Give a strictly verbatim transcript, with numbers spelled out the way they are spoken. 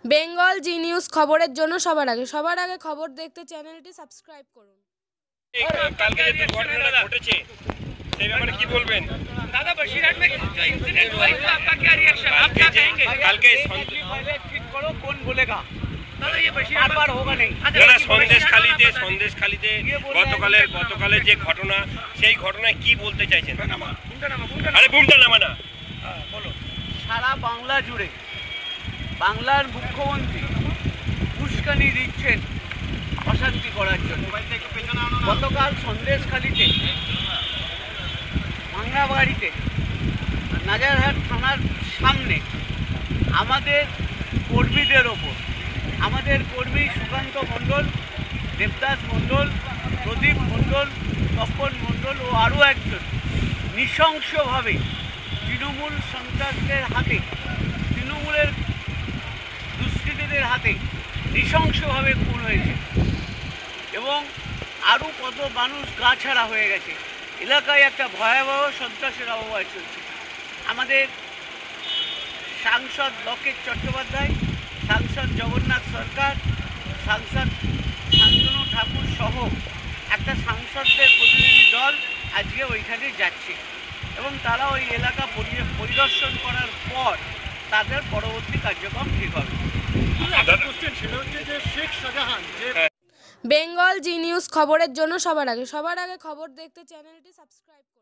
বেঙ্গল জি news খবরের জন্য সবার আগে সবার আগে খবর দেখতে চ্যানেলটি সাবস্ক্রাইব করুন। কালকে যে দুর্ঘটনাটা ঘটেছে সেই ব্যাপারে কি বলবেন? दादा बशीरहाट में जो इंसिडेंट हुआ इसमें आपका क्या रिएक्शन, आप क्या कहेंगे? কালকে पहले ठीक करो, कौन बोलेगा? दादा ये बशीरहाट बार होगा नहीं। যারা সন্দেশখালীতে সন্দেশখালীতে গতকালের গতকালের যে ঘটনা সেই ঘটনায় কি বলতে চাইছেন? আরে বুমটা নামা না, বলো। সারা বাংলা জুড়ে বাংলার মুখ্যমন্ত্রী উস্কানি দিচ্ছেন অশান্তি করার জন্য। গতকাল সন্দেশখালীতে ভাঙ্গাবাড়িতে নাজারহাট থানার সামনে আমাদের কর্মীদের ওপর আমাদের কর্মী সুকান্ত মণ্ডল, দেবদাস মণ্ডল, প্রদীপ মণ্ডল, তপন মণ্ডল ও আরও একজন নৃশংসভাবে তৃণমূল সন্ত্রাসদের হাতে তৃণমূলের দুষ্কৃতীদের হাতে নৃশংসভাবে খুন হয়েছে এবং আরও কত মানুষ গা ছাড়া হয়ে গেছে। এলাকায় একটা ভয়াবহ সন্ত্রাসের আবহাওয়া চলছে। আমাদের সাংসদ লকেট চট্টোপাধ্যায়, সাংসদ জগন্নাথ সরকার, সাংসদ শান্তনু ঠাকুর সহ একটা সাংসদদের প্রতিনিধি দল আজকে ওইখানে যাচ্ছে এবং তারা ওই এলাকা পরিদর্শন করার পর তাদের পরবর্তী কার্যক্রম ঠিক হবে। বেঙ্গল জি নিউজ খবরের জন্য সবার আগে সবার আগে খবর দেখতে চ্যানেলটি সাবস্ক্রাইব